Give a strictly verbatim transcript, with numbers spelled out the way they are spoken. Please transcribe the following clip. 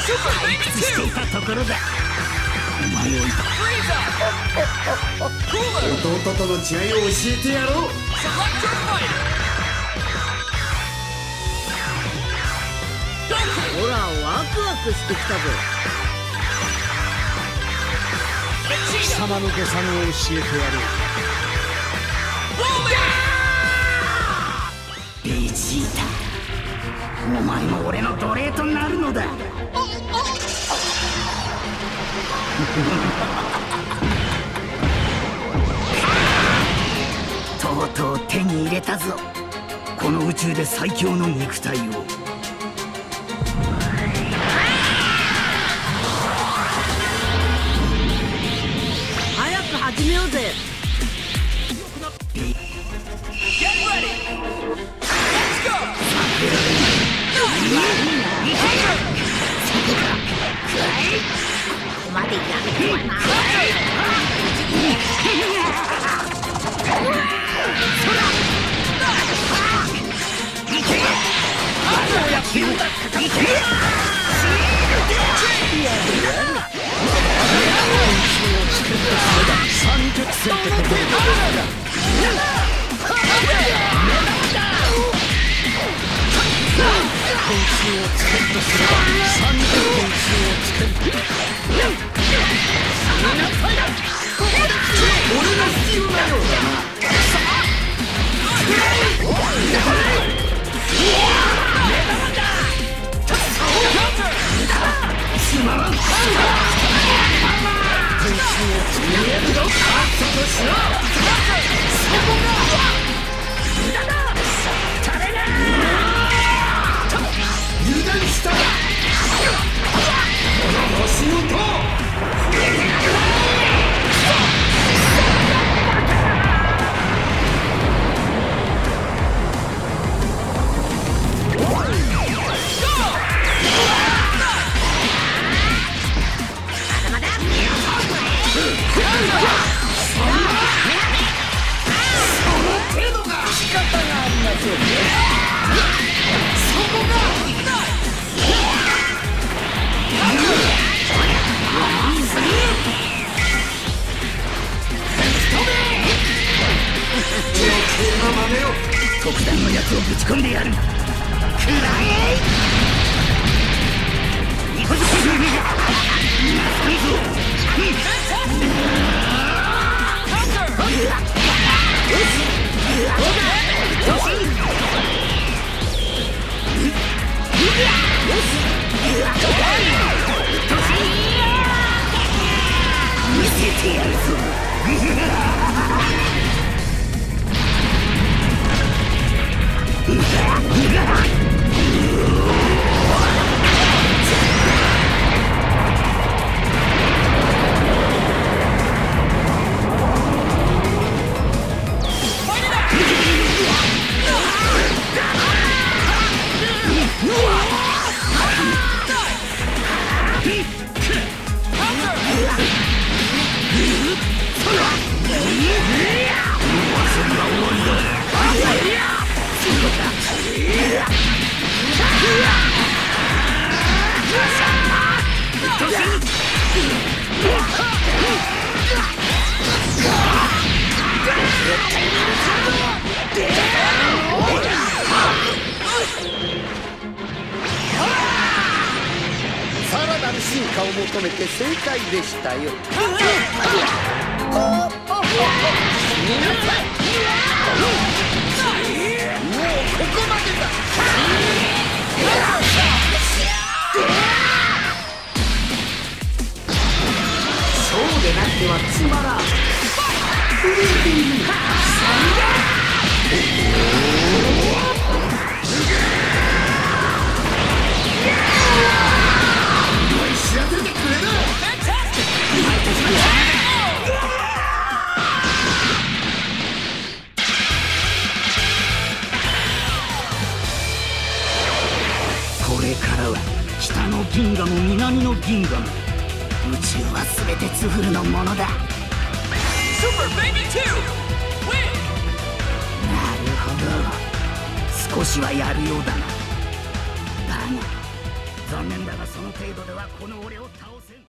退屈していたところだ。お前を弟との違いを教えてやろう。 ほら、ワクワクしてきたぞ。 貴様の誤算を教えてやる。 ベジータ、お前も俺の奴隷となるのだ。とうとう手に入れたぞ、この宇宙で最強の肉体を。 早く始めようぜ。までやるとはな。 三脚戦ってことだ。拳銃をつけんとすれば三脚拳銃をつけん。俺が必要だよ。つまらん。拳銃をつけるぞ。そこしろ。そこが無駄だ。誰だ。油断した。お仕事。特段のやつをぶち込んでやる。くらえ。行くぞ。見せてやるぞ。 さらなる進化を求めて正解でしたよ。もうここまでだ。そうでなくてはつまらん。知らせてくれる。これからは北の銀河も南の銀河も宇宙は全てツフルのものだ。なるほど、少しはやるようだな。だが残念だがその程度ではこの俺を倒